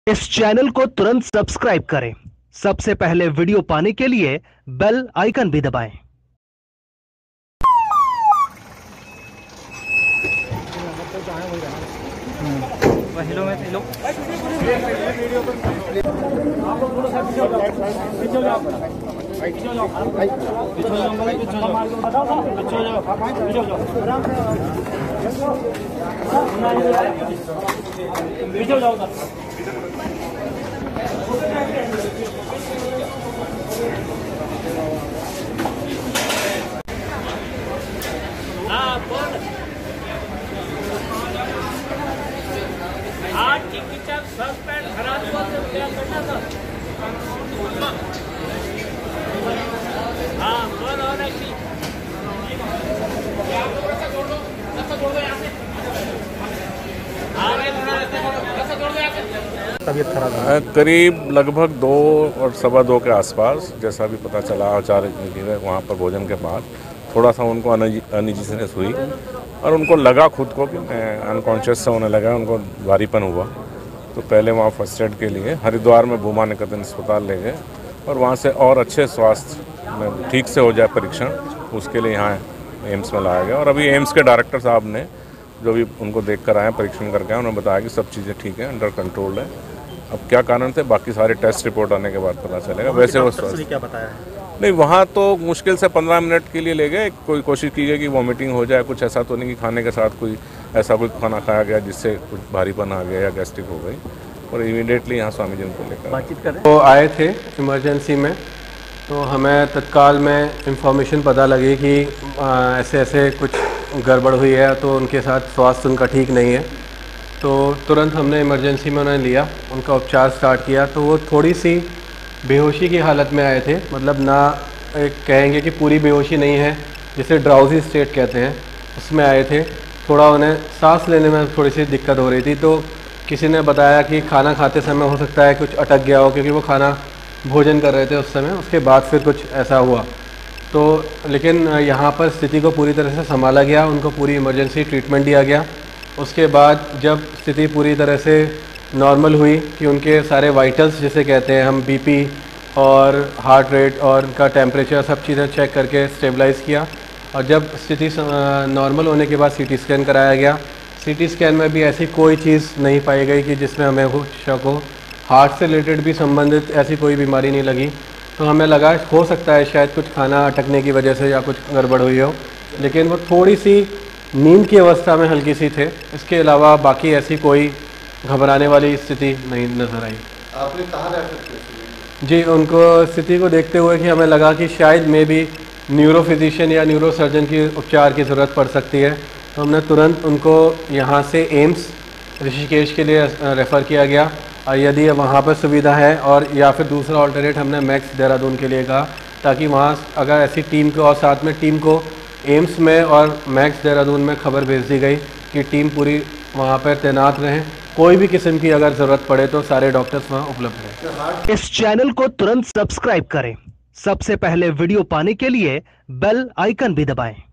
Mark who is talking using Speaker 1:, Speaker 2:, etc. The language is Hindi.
Speaker 1: इस चैनल को तुरंत सब्सक्राइब करें। सबसे पहले वीडियो पाने के लिए बेल आइकन भी दबाएं।
Speaker 2: हेलो में हेलो
Speaker 3: तबीयत खराब है। करीब लगभग 2 और सवा 2 के आसपास, जैसा भी पता चला आचार्य वहाँ पर भोजन के बाद थोड़ा सा उनको अनइजीनेस हुई और उनको लगा खुद को कि मैं अनकॉन्शियस से होने लगा, उनको भारीपन हुआ। तो पहले वहाँ फर्स्ट एड के लिए हरिद्वार में भूमा निकेतन अस्पताल ले गए और वहाँ से और अच्छे स्वास्थ्य में ठीक से हो जाए परीक्षण, उसके लिए यहाँ एम्स में लाया गया। और अभी एम्स के डायरेक्टर साहब ने जो भी उनको देख कर आए, परीक्षण करके आए, उन्होंने बताया कि सब चीज़ें ठीक हैं, अंडर कंट्रोल है। अब क्या कारण थे बाकी सारे टेस्ट रिपोर्ट आने के बाद पता चलेगा। वैसे वो
Speaker 4: क्या बताया है?
Speaker 3: नहीं, वहाँ तो मुश्किल से 15 मिनट के लिए ले गए। कोई कोशिश की गई कि वॉमिटिंग हो जाए, कुछ ऐसा तो नहीं कि खाने के साथ कोई ऐसा कोई खाना खाया गया जिससे कुछ भारीपन आ गया या गैस्ट्रिक हो गई। और इमीडिएटली यहाँ स्वामी जी उनको लेकर
Speaker 4: बातचीत करें
Speaker 5: तो आए थे इमरजेंसी में, तो हमें तत्काल में इंफॉर्मेशन पता लगी कि ऐसे ऐसे कुछ गड़बड़ हुई है, तो उनके साथ स्वास्थ्य उनका ठीक नहीं है। तो तुरंत हमने इमरजेंसी में उन्हें लिया, उनका उपचार स्टार्ट किया। तो वो थोड़ी सी बेहोशी की हालत में आए थे, मतलब ना एक कहेंगे कि पूरी बेहोशी नहीं है, जिसे ड्राउजी स्टेट कहते हैं, उसमें आए थे। थोड़ा उन्हें सांस लेने में थोड़ी सी दिक्कत हो रही थी। तो किसी ने बताया कि खाना खाते समय हो सकता है कुछ अटक गया हो, क्योंकि वो खाना भोजन कर रहे थे उस समय, उसके बाद फिर कुछ ऐसा हुआ। तो लेकिन यहाँ पर स्थिति को पूरी तरह से संभाला गया, उनको पूरी इमरजेंसी ट्रीटमेंट दिया गया। उसके बाद जब स्थिति पूरी तरह से नॉर्मल हुई कि उनके सारे वाइटल्स जिसे कहते हैं हम, बीपी और हार्ट रेट और उनका टेम्परेचर, सब चीज़ें चेक करके स्टेबलाइज़ किया। और जब स्थिति नॉर्मल होने के बाद सीटी स्कैन कराया गया। सीटी स्कैन में भी ऐसी कोई चीज़ नहीं पाई गई कि जिसमें हमें शक हो। हार्ट से रिलेटेड भी संबंधित ऐसी कोई बीमारी नहीं लगी। तो हमें लगा हो सकता है शायद कुछ खाना अटकने की वजह से या कुछ गड़बड़ हुई हो, लेकिन वो थोड़ी सी नींद की अवस्था में हल्की सी थे। इसके अलावा बाकी ऐसी कोई घबराने वाली स्थिति नहीं नजर आई।
Speaker 4: आपने कहाँ रेफर किया?
Speaker 5: जी, उनको स्थिति को देखते हुए कि हमें लगा कि शायद मे भी न्यूरोफिजिशियन या न्यूरोसर्जन की उपचार की ज़रूरत पड़ सकती है। तो हमने तुरंत उनको यहाँ से एम्स ऋषिकेश के लिए रेफ़र किया गया। और यदि वहाँ पर सुविधा है, और या फिर दूसरा ऑल्टरनेट हमने मैक्स देहरादून के लिए कहा, ताकि वहाँ अगर ऐसी टीम को, और साथ में टीम को एम्स में और मैक्स देहरादून में खबर भेज दी गई कि टीम पूरी वहाँ पर तैनात रहें। कोई भी किस्म की अगर ज़रूरत पड़े तो सारे डॉक्टर्स वहाँ उपलब्ध हैं।
Speaker 1: इस चैनल को तुरंत सब्सक्राइब करें। सबसे पहले वीडियो पाने के लिए बेल आइकन भी दबाएं।